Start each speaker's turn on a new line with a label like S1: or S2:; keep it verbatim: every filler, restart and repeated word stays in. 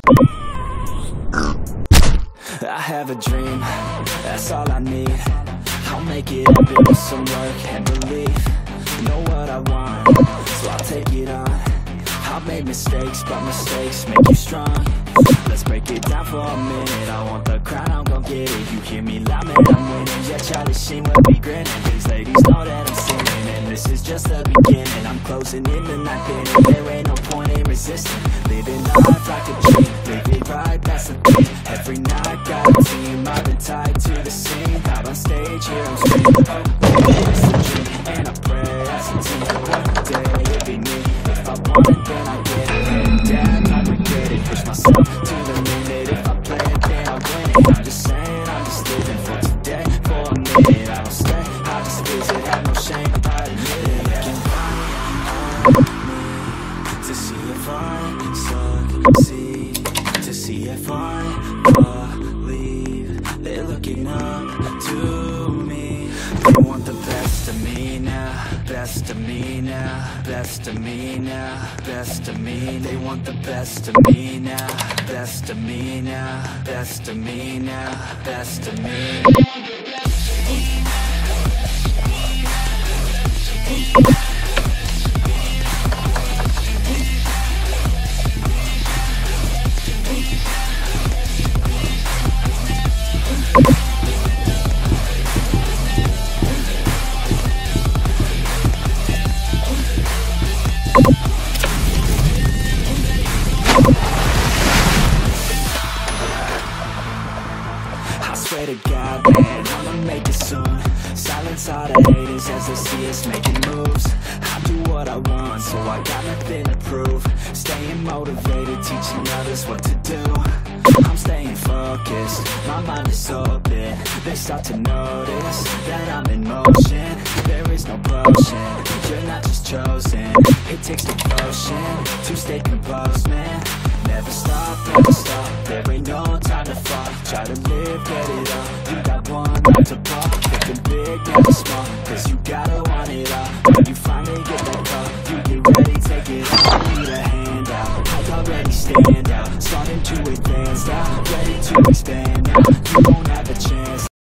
S1: I have a dream, that's all I need. I'll make it happen with some work and belief. Know what I want, so I'll take it on. I've made mistakes, but mistakes make you strong. Let's break it down for a minute. I want the crown, I'm gon' get it. You hear me loud, man, I'm winning. Yeah, Charlie Sheen will be grinning. These ladies know that I'm sinning, and this is just the beginning. I'm closing in the ninth inning. There ain't no point in resisting. Living life like a dream, live it right, that's the thing. Every night, got a team, I've been tied to the scene. Out on stage, here I'm screaming, oh, it's a dream. And I pray as a team, one day it'll be me. If I want it, then I get it. And damn, I regret it. Push myself to the limit. If I play it, then I win it. I'm just saying, I'm just living for today. For a minute, I don't stay, I just visit. Have no shame, I admit it. Looking right on me to see if I succeed, to see if I believe. They're looking up to me. They want the best of me now, best of me now, best of me now, best of me. They want the best of me now, best of me now, best of me now, best of me. I swear to God, man, I'ma make it soon. Silence all the haters as they see us making moves. I do what I want, so I got nothing to prove. Staying motivated, teaching others what to do. I'm staying focused, my mind is open. They start to notice that I'm in motion. There is no potion, you're not just chosen. It takes devotion to stay composed, man. Never stop, never stop, there ain't no time to fall. Try to live, get it up, you got one life to pop. Thinking big, never small, cause you gotta want it all. When you finally get that call, you get ready, take it all. Need a hand out, I already stand out. Starting to advance now, ready to expand.